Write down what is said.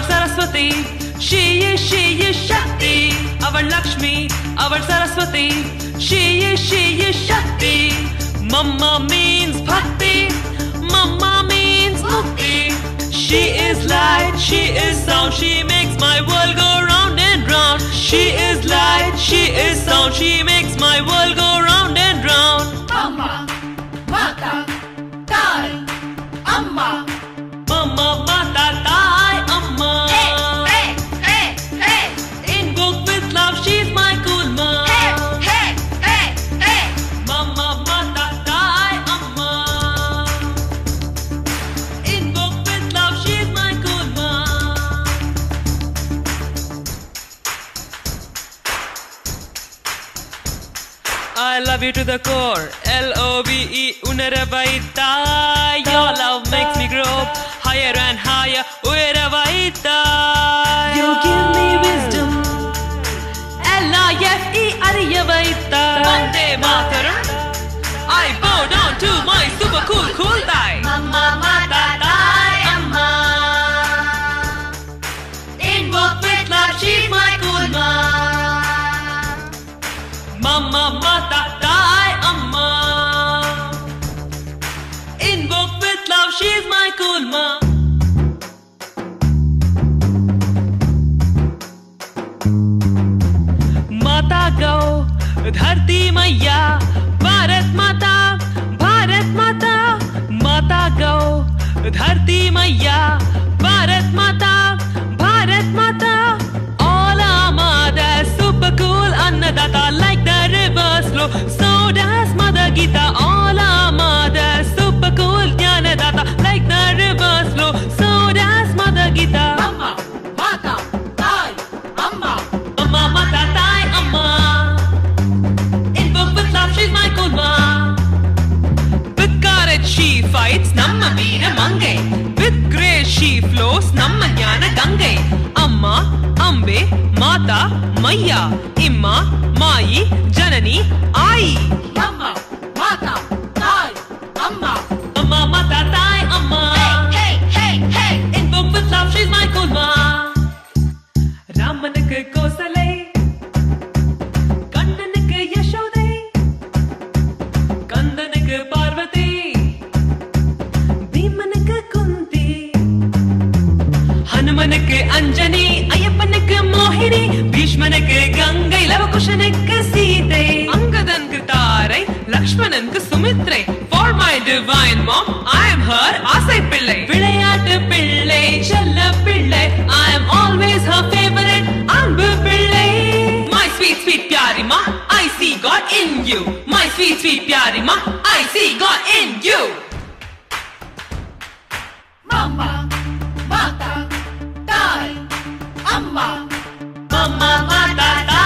Saraswati. She is Shakti. Our Lakshmi, our Saraswati. She is Shakti. Mama means bhakti. Mama means mukti. She is light, she is sound. She makes my world go round and round. She is light, she is sound. She makes my world go round and round. Amma, Mata, Tai, Amma. Mama, Mata, Tai, Amma. Hey, hey, hey, hey. Invoke with love, she's my cool mom. Hey, hey, hey, hey. Mama, Mata, Tai, Amma. Invoke with love, she's my cool mom. I love you to the core. L-O-V-E, Unaravaita. Your love makes me grow higher and higher. Unaravaita. You give me wisdom. L-I-F-E, Ariyavaita. Vande Mataram. I bow down to my super cool Thai. Mama, Mata, Tai, Amma. Invoke with love, she's my cool mom. Mama, Mata, Tai, Amma. Invoke with love, she's my cool mom. Mata go, Dharti Maiya, Bharat Mata, Bharat Mata. Mata go, Dharti Maiya, Bharat Mata, Bharat Mata. All our mothers super cool, Annadata like the river's flow. So does Mother Gita. All our mothers super cool, Jnanadata like the river's flow. So does Mother Gita. Amma, Mata, Tai, Amma. Mama, Mata, Tai, Amma. Invoke with love, she's my cool mom. With courage she fights, Namma Veera Mangai. With grace she flows, Namma Jnana Gangai. Amma, Ambe, Mata, Maiya, Imma, Mai, Janani, Ai. Amma, Mata, Tai, Amma. Mama, Mata, Tai, Amma. Hey, hey, hey. Invoke with love, she's my cool mom. Ramanuku Kosalai, Kannanuku Yashodai, Kandanuku Parvati, Bhimanuku Kunti, Hanumanuku Anjani, Ayappanuku Mohini, Bhishmanuku Gangai, Lavakushanuku Sitai, Angadanku Tarai, Lakshmananku Sumitrai. For my divine mom, I am her Asai Pillai. Vilayattu Pillai, Challa Pillai. I am always her favorite Anbu Pillai. My sweet, sweet pyari ma, I see God in you. My sweet, sweet pyari ma, I see God in you. Mama, Mata, Tai, Amma. Mama, Mata, Tai.